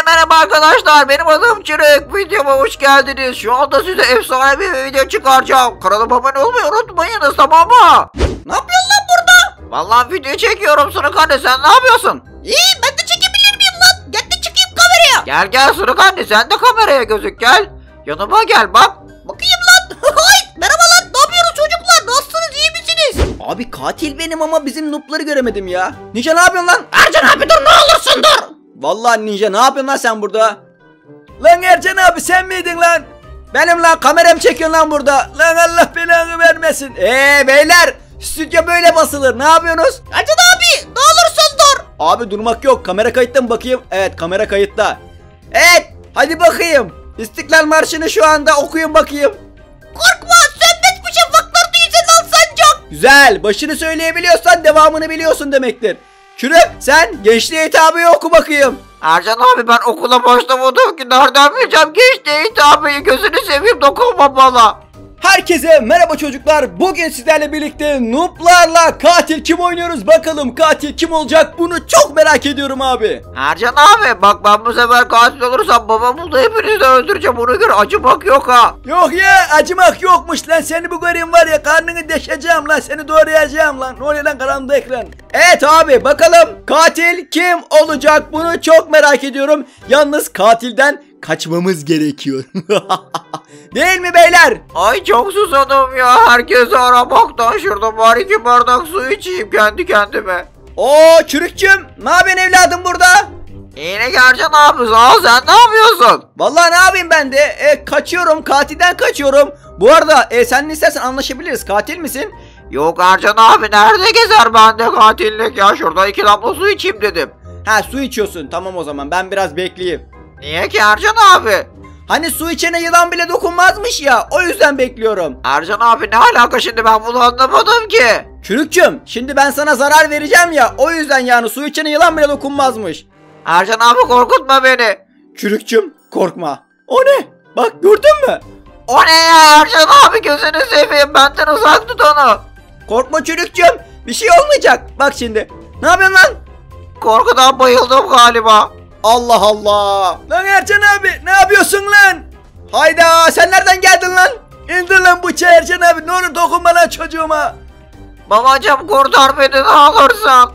merhaba arkadaşlar, benim adım Çürük. Videoma hoş geldiniz. Şu anda size efsane bir video çıkaracağım. Kanalıma abone olmayı unutmayınız, tamam mı? Ne yapıyorsun lan burada? Vallahi video çekiyorum Sırık anne, sen ne yapıyorsun? İyi, ben de çekebilir miyim lan? Gel de çıkayım kameraya. Gel Sırık anne, sen de kameraya gözük, gel. Yanıma gel bak. Bakayım lan. Merhaba lan, ne yapıyorsunuz çocuklar? Nasılsınız, iyi misiniz? Abi katil benim ama bizim noob'ları göremedim ya. Ninja ne yapıyorsun lan? Ercan abi dur, ne olursun dur. Vallahi Ninja ne yapıyorsun lan sen burada? Lan Ercan abi sen miydin lan? Benim lan, kameram çekiyorsun lan burada. Lan Allah belanı vermesin. Beyler, stüdyo böyle basılır, ne yapıyorsunuz? Ercan abi ne olursun dur. Abi durmak yok, kamera kayıtta mı bakayım? Evet, kamera kayıtta. Evet, hadi bakayım. İstiklal Marşı'nı şu anda okuyun bakayım. Korkma, sönmez şafaklar yüzünden sancak. Güzel, başını söyleyebiliyorsan devamını biliyorsun demektir. Çürük, sen gençliğe hitabı oku bakayım. Ercan abi, ben okula başlamadım ki, nereden bileceğim gençliğe hitabıyı, gözünü seveyim, dokunma bana. Herkese merhaba çocuklar. Bugün sizlerle birlikte noob'larla katil kim oynuyoruz? Bakalım katil kim olacak? Bunu çok merak ediyorum abi. Ercan abi bak, ben bu sefer katil olursam babamı da hepinizi de öldüreceğim, ona göre acımak yok ha. Yok ya, acımak yokmuş lan. Seni bu göreyim var ya, karnını deşeceğim lan, seni doğrayacağım lan. Ne oluyor lan karanlıkta ekran? Evet abi, bakalım katil kim olacak? Bunu çok merak ediyorum. Yalnız katilden kaçmamız gerekiyor. Değil mi beyler? Ay çok susadım ya, herkesi aramaktan. Şurada bari 2 bardak su içeyim kendi kendime. Oo Çürükçüm, ne yapıyorsun evladım burada? Yine Ercan abi, sağ ol, sen ne yapıyorsun? Vallahi ne yapayım ben de, kaçıyorum, katilden kaçıyorum. Bu arada sen istersen anlaşabiliriz, katil misin? Yok Ercan abi, nerede gezer bende katillik ya, şurada 2 damla su içeyim dedim. Ha, su içiyorsun, tamam o zaman ben biraz bekleyeyim. Niye ki Ercan abi? Hani su içene yılan bile dokunmazmış ya, o yüzden bekliyorum. Ercan abi ne alaka şimdi, ben bunu anlamadım ki. Çürükçüm, şimdi ben sana zarar vereceğim ya, o yüzden yani su içene yılan bile dokunmazmış. Ercan abi korkutma beni. Çürükçüm, korkma. O ne? Bak, gördün mü? O ne ya Ercan abi, gözünü seveyim, benden uzak tut onu. Korkma Çürükçüm, bir şey olmayacak. Bak şimdi. Ne yapıyorsun lan? Korkudan bayıldım galiba. Allah Allah. Lan Ercan abi, ne yapıyorsun lan? Hayda, sen nereden geldin lan? İndir lan bıçağı Ercan abi, ne olur dokunma lan çocuğuma. Babacım kurtar beni ne olursun.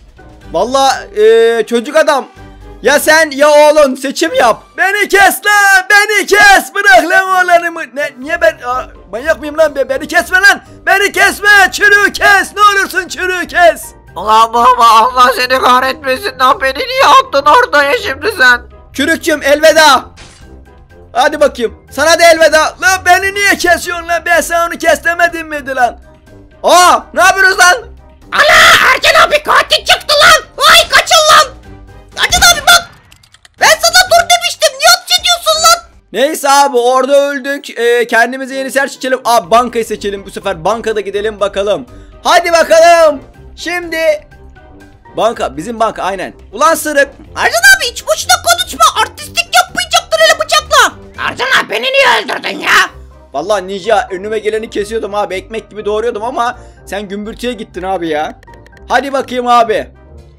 Vallahi çocuk adam, ya sen ya oğlun seçim yap. Beni kes lan, beni kes. Bırak lan oğlanımı. Niye ben manyak mıyım lan? Beni kesme lan. Beni kesme, çürüğü kes. Ne olursun çürüğü kes. Ulan baba, Allah seni kahretmesin lan, beni niye attın ortaya şimdi sen? Çürükçüm, elveda. Hadi bakayım, sana da elveda. Lan beni niye kesiyorsun lan? Ben sana onu kes demedim miydi lan? Aa, ne yapıyoruz lan? Ana, Ercan abi katil çıktı lan. Ay kaçın lan. Ercan abi bak, ben sana dur demiştim, niye ateş ediyorsun lan? Neyse abi, orada öldük. Kendimize yeni ser seçelim. Abi bankayı seçelim bu sefer, bankada gidelim bakalım. Hadi bakalım. Şimdi banka, bizim banka, aynen. Ulan Sırık, Ercan abi hiç boşuna konuşma, artistlik yapmayacaktın öyle bıçakla. Ercan abi beni niye öldürdün ya? Vallahi Ninja, önüme geleni kesiyordum abi, ekmek gibi doğruyordum ama sen gümbürtüye gittin abi ya. Hadi bakayım abi.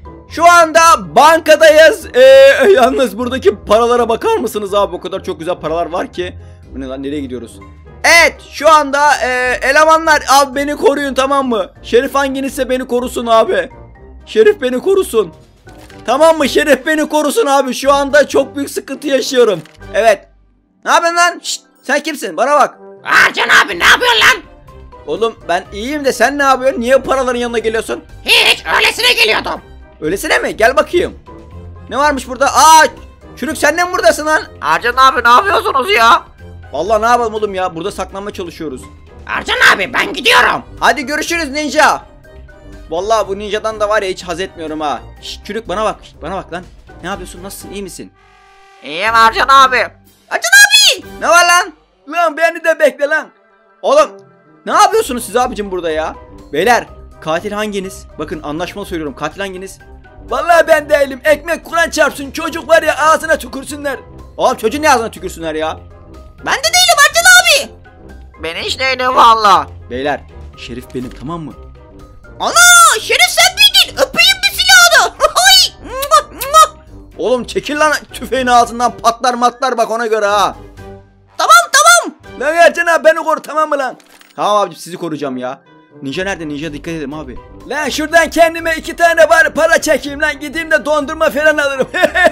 Şu anda bankadayız. Yalnız buradaki paralara bakar mısınız abi? O kadar çok güzel paralar var ki. Bu ne lan, nereye gidiyoruz? Evet, şu anda elemanlar abi beni koruyun, tamam mı? Şerif hanginizse beni korusun abi. Şerif beni korusun. Tamam mı? Şerif beni korusun abi. Şu anda çok büyük sıkıntı yaşıyorum. Evet. Ne yapıyorsun lan? Şşt, sen kimsin? Bana bak. Ercan abi ne yapıyorsun lan? Oğlum ben iyiyim de sen ne yapıyorsun? Niye paraların yanına geliyorsun? Hiç, öylesine geliyordum. Öylesine mi? Gel bakayım. Ne varmış burada? Aa, Çürük, sen de mi buradasın lan? Ercan abi ne yapıyorsunuz ya? Vallahi ne yapalım oğlum ya, burada saklanma çalışıyoruz. Ercan abi ben gidiyorum. Hadi görüşürüz Ninja. Vallahi bu Ninja'dan da var ya, hiç haz etmiyorum ha. Şşt Çürük, bana bak. Bana bak lan. Ne yapıyorsun? Nasılsın? İyi misin? İyiyim Ercan abi. Ercan abi! Ne var lan? Lan beni de bekle lan. Oğlum ne yapıyorsunuz siz abicim burada ya? Beyler, katil hanginiz? Bakın anlaşmalı söylüyorum, katil hanginiz? Vallahi ben değilim. Ekmek Kur'an çarpsın, çocuk var ya ağzına tükürsünler. Oğlum çocuğun ne ağzına tükürsünler ya? Ben de değilim Ercan abi. Ben hiç değilim valla. Beyler, Şerif benim, tamam mı? Ana, Şerif sen miydin? Öpeyim mi silahını? Oğlum çekil lan tüfeğin ağzından patlar matlar bak ona göre ha. Tamam tamam. Lan Ercan abi beni koru tamam mı lan? Tamam abicim sizi koruyacağım ya. Ninja nerede? Ninja dikkat edelim abi. Lan şuradan kendime 2 tane bari para çekeyim lan. Gideyim de dondurma falan alırım.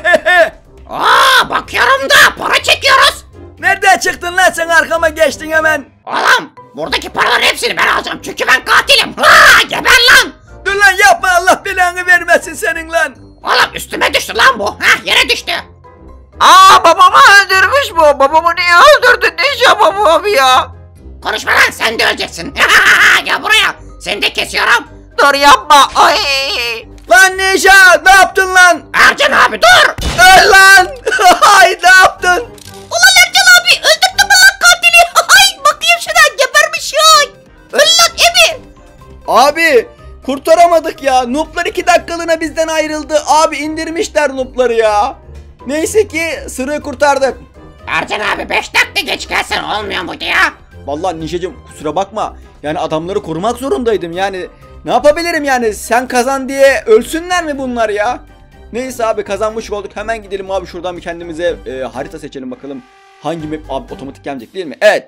Aa bakıyorum da para çekiyoruz. Nereden çıktın lan sen arkama geçtin hemen. Oğlum buradaki paraların hepsini ben alacağım çünkü ben katilim. Ha geber lan. Dur lan yapma Allah belanı vermesin senin lan. Oğlum üstüme düştü lan bu. Ha yere düştü. Aa, babamı öldürmüş bu. Babamı niye öldürdün Ninja babamı ya? Konuşma lan sen de öleceksin. Gel buraya. Seni de kesiyorum. Dur yapma. Ay. Lan Ninja ne yaptın lan? Ercan abi dur. Öl lan. Ay ne yaptın? Ulan Ercan abi öldürdün mü lan katili? Ay bakayım şuna gebermiş ya. Öl lan Emi. Abi kurtaramadık ya. Noob'lar 2 dakikalığına bizden ayrıldı. Abi indirmişler noob'ları ya. Neyse ki sırrı kurtardık. Ercan abi 5 dakika geç gelsen olmuyor muydu ya? Vallahi Ninja'cığım kusura bakma. Yani adamları korumak zorundaydım yani. Ne yapabilirim yani? Sen kazan diye ölsünler mi bunlar ya? Neyse abi kazanmış olduk. Hemen gidelim abi şuradan bir kendimize harita seçelim bakalım. Hangi map abi otomatik gelecek değil mi? Evet.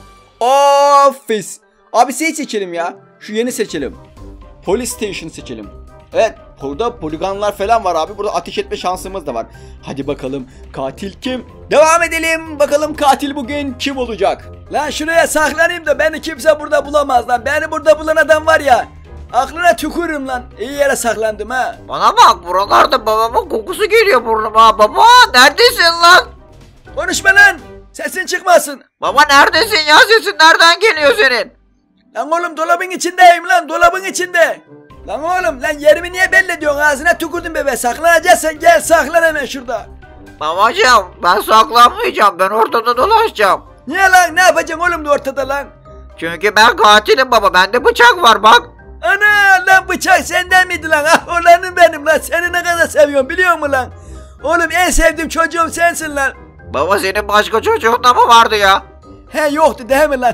Office. Abi seçelim ya. Şu yeni seçelim. Police Station seçelim. Evet burada poligonlar falan var abi. Burada ateş etme şansımız da var. Hadi bakalım katil kim? Devam edelim. Bakalım katil bugün kim olacak? Lan şuraya saklanayım da beni kimse burada bulamaz lan. Beni burada bulan adam var ya. Aklına tükürürüm lan. İyi yere saklandım ha. Bana bak, buralarda babamın kokusu geliyor burnuma. Baba neredesin lan? Konuşma lan. Sesin çıkmasın. Baba neredesin ya? Sesin nereden geliyor senin? Lan oğlum dolabın içindeyim lan. Dolabın içinde. Lan oğlum lan yerimi niye belli ediyorsun? Ağzına tükürdün bebe. Saklanacaksan gel saklan hemen şurada. Babacığım ben saklanmayacağım. Ben ortada dolaşacağım. Niye lan? Ne yapacaksın oğlum da ortada lan? Çünkü ben katilim baba. Bende bıçak var bak. Ana lan bıçak senden miydi lan? Ah olanım benim lan. Seni ne kadar seviyorum biliyor musun lan? Oğlum en sevdiğim çocuğum sensin lan. Baba senin başka çocuğun da mı vardı ya? He yoktu değil mi lan?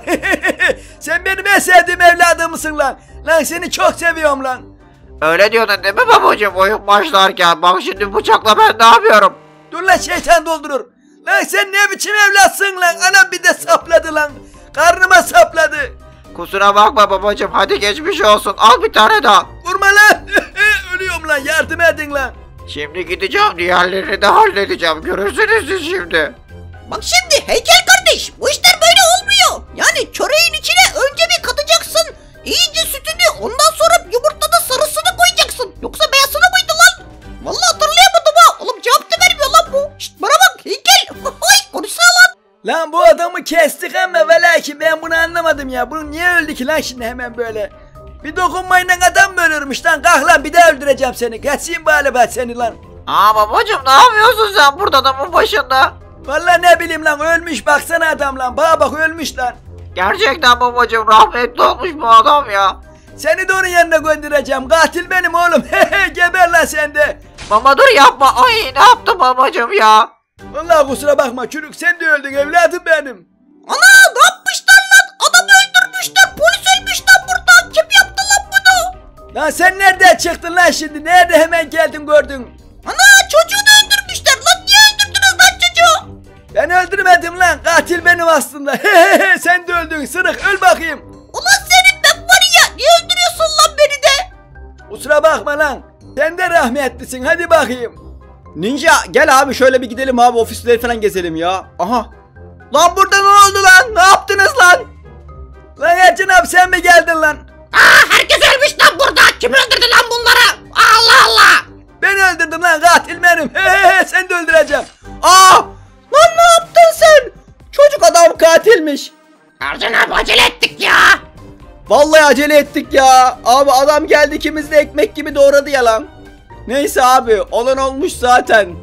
Sen benim en sevdiğim evladımsın lan. Lan seni çok seviyorum lan. Öyle diyordun değil mi babacığım oyun başlarken? Bak şimdi bıçakla ben ne yapıyorum? Dur lan şeytan doldurur. Lan sen ne biçim evlatsın lan? Anam bir de sapladı lan. Karnıma sapladı. Kusura bakma babacığım, hadi geçmiş olsun. Al bir tane daha. Vurma lan. Ölüyorum lan yardım edin lan. Şimdi gideceğim, diğerlerini de halledeceğim. Görürsünüz siz şimdi. Bak şimdi heykel kardeş bu işler böyle olmuyor. Yani çöreğin içine önce bir katacaksın. İyice sütünü ondan sonra yumurtada sarısını koyacaksın. Yoksa beyazını mıydı lan? Vallahi hatırlayamadım ha. Oğlum cevap da vermiyor lan bu. Şşt bana bak heykel. Ay konuşsana lan. Lan bu adamı kestik ama velakin ben bunu anlamadım ya. Bu niye öldü ki lan şimdi hemen böyle? Bir dokunmayla adam mı ölürmüş lan? Kalk lan bir daha öldüreceğim seni. Geçeyim bari ben seni lan. Aa babacığım ne yapıyorsun sen burada adamın başında? Vallahi ne bileyim lan ölmüş baksana adam lan. Bana bak ölmüş lan. Gerçekten babacığım rahmetli olmuş bu adam ya. Seni de onun yanına göndereceğim. Katil benim oğlum. Geber lan sen de. Baba dur yapma. Ay ne yaptın babacığım ya? Vallahi kusura bakma çürük sen de öldün evladım benim. Ana ne yapmışlar lan? Adamı öldürmüşler. Polis ölmüş lan burada. Kim yaptı lan bunu? Lan sen nereden çıktın lan şimdi? Nerede hemen geldin gördün? Ana çocuğunu öldürmüşler lan. Niye öldürdünüz lan çocuğu? Ben öldürmedim lan. Katil benim aslında. Sen de öldün sırık öl bakayım. Ulan senin ben var ya. Niye öldürüyorsun lan beni de? Kusura bakma lan. Sen de rahmetlisin hadi bakayım. Ninja gel abi şöyle bir gidelim abi ofisleri falan gezelim ya. Aha. Lan burada ne oldu lan? Ne yaptınız lan? Lan Ercan abi sen mi geldin lan? Aa herkes ölmüş lan burada. Kim öldürdü lan bunları? Allah Allah. Ben öldürdüm lan katil benim. Sen de öldüreceğim. Aa! Lan ne yaptın sen? Çocuk adam katilmiş. Ercan abi acele ettik ya. Vallahi acele ettik ya. Abi adam geldi ikimiz de ekmek gibi doğradı ya lan. Neyse abi olan olmuş zaten.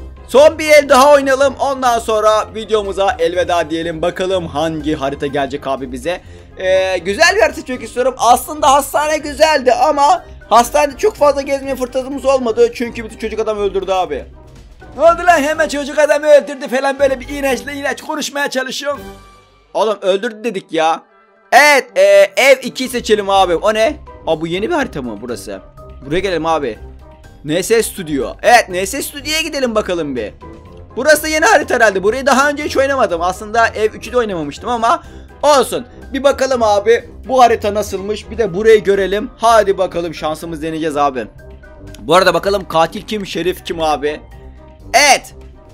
Son bir el daha oynayalım. Ondan sonra videomuza elveda diyelim. Bakalım hangi harita gelecek abi bize. Güzel bir harita çok istiyorum. Aslında hastane güzeldi ama hastanede çok fazla gezmeye fırsatımız olmadı. Çünkü bütün çocuk adam öldürdü abi. Ne oldu lan hemen çocuk adamı öldürdü falan böyle bir iğrenç konuşmaya çalışıyorum. Oğlum öldürdü dedik ya. Evet ev 2 seçelim abi. O ne? Aa bu yeni bir harita mı burası? Buraya gelelim abi. NS Studio. Evet, NS Studio'ya gidelim bakalım bir. Burası yeni harita herhalde. Burayı daha önce hiç oynamadım. Aslında Ev 3'ü de oynamamıştım ama olsun. Bir bakalım abi bu harita nasılmış. Bir de burayı görelim. Hadi bakalım, şansımız deneyeceğiz abi. Bu arada bakalım katil kim, şerif kim abi. Evet.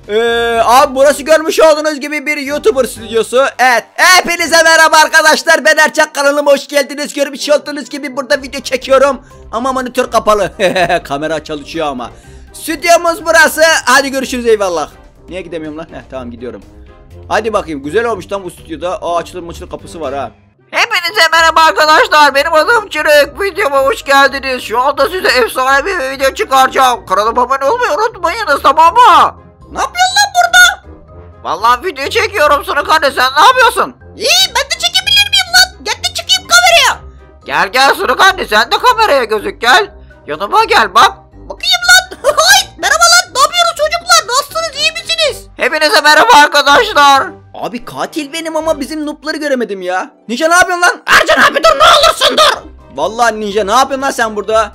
Abi burası görmüş olduğunuz gibi bir YouTuber stüdyosu. Evet. Hepinize merhaba arkadaşlar. Ben Erçak, kanalıma hoş geldiniz. Görmüş olduğunuz gibi burada video çekiyorum. Ama monitör kapalı. Kamera çalışıyor ama. Stüdyomuz burası. Hadi görüşürüz, eyvallah. Niye gidemiyorum lan? Tamam, gidiyorum. Hadi bakayım, güzel olmuş tam bu stüdyoda. Açılır kapısı var ha. Hepinize merhaba arkadaşlar, benim adım Çürük. Videoma hoş geldiniz. Şu anda size efsane bir video çıkaracağım. Kanalıma abone olmayı unutmayınız, tamam mı? Ne yapıyorsun lan burada? Vallahi video çekiyorum Sırık anne, sen ne yapıyorsun? İyi, ben de çekebilir miyim lan? Gel de çıkayım kameraya. Gel Sırık anne, sen de kameraya gözük, gel. Yanıma gel bak. Bakayım lan. Merhaba lan. Ne yapıyorsunuz çocuklar? Nasılsınız, iyi misiniz? Hepinize merhaba arkadaşlar. Abi katil benim ama bizim noob'ları göremedim ya. Ninja ne yapıyorsun lan? Ercan abi dur, ne olursun dur. Vallahi Ninja ne yapıyorsun lan sen burada?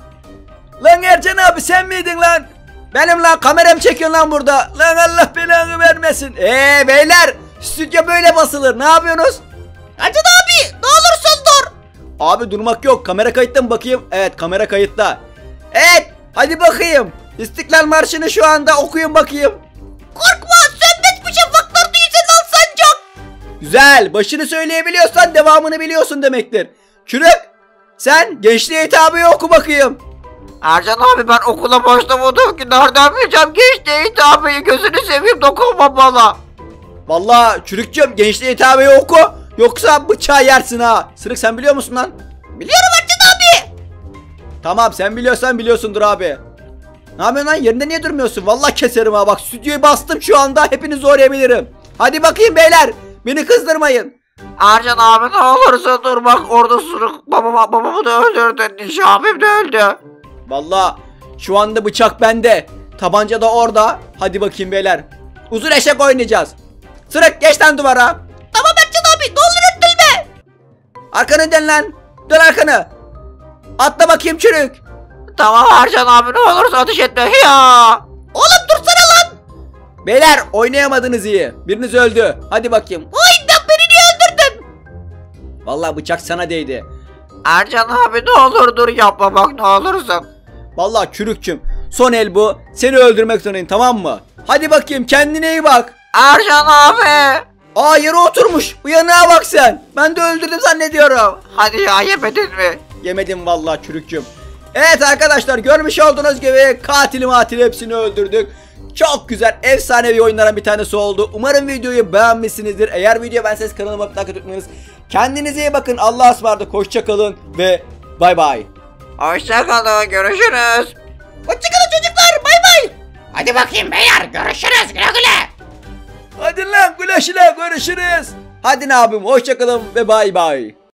Lan Ercan abi sen miydin lan? Benim lan, kameram çekiyorsun lan burada. Lan Allah belanı vermesin. Beyler, stüdyo böyle basılır. Ne yapıyorsunuz? Ercan abi ne olursun dur. Abi durmak yok. Kamera kayıtta mı bakayım? Evet, kamera kayıtta. Evet, hadi bakayım. İstiklal Marşı'nı şu anda okuyun bakayım. Korkma, sönmez bu şafaklar değilsin lan sancak. Güzel. Başını söyleyebiliyorsan devamını biliyorsun demektir. Çürük, sen gençliğe hitabı oku bakayım. Ercan abi, ben okula başlamadım ki, nereden bileceğim gençliğe hitabeyi, gözünü seveyim, dokunma bana. Vallahi Çürükçüm, gençliğe hitabı oku. Yoksa bıçağı yersin ha. Sırık, sen biliyor musun lan? Biliyorum Ercan abi. Tamam, sen biliyorsan biliyorsundur abi. Ne yapıyorsun lan? Yerinde niye durmuyorsun? Vallahi keserim ha. Bak, stüdyoyu bastım şu anda. Hepinizi orayabilirim. Hadi bakayım beyler. Beni kızdırmayın. Ercan abi ne olursa dur, bak orada Sırık babamı da öldürdü, Ninja abim de öldü. Vallahi şu anda bıçak bende. Tabanca da orada. Hadi bakayım beyler. Uzun eşek oynayacağız. Sırık, geç lan duvara. Tamam Ercan abi, ne olur öttürme. Arkanı dön lan. Dön arkanı. Atla bakayım Çürük. Tamam Ercan abi, ne olursa ateş etme ya. Oğlum dursana lan. Beyler, oynayamadınız iyi. Biriniz öldü. Hadi bakayım. Hayda, beni niye öldürdün? Vallahi bıçak sana değdi. Ercan abi ne olur dur, yapma bak ne olursun. Vallahi Çürükçüm, son el bu. Seni öldürmek zorundayım, tamam mı? Hadi bakayım, kendine iyi bak. Ercan abi. Aa, yere oturmuş. Uyanığa bak sen. Ben de öldürdüm zannediyorum. Hadi ya, yemedin mi? Yemedim vallahi Çürükçüm. Evet arkadaşlar, görmüş olduğunuz gibi katil hepsini öldürdük. Çok güzel, efsanevi oyunlardan bir tanesi oldu. Umarım videoyu beğenmişsinizdir. Eğer video beğenseniz kanalıma abone olmayı. Kendinize iyi bakın. Allah'a ısmarladık. Hoşça kalın ve bay bay. Hoşça kalın, görüşürüz. Hoşçakalın çocuklar, bay bay. Hadi bakayım beyler, görüşürüz, güle güle. Hadi lan, güleşle görüşürüz. Hadi ne yapayım, hoşça kalın ve bay bay.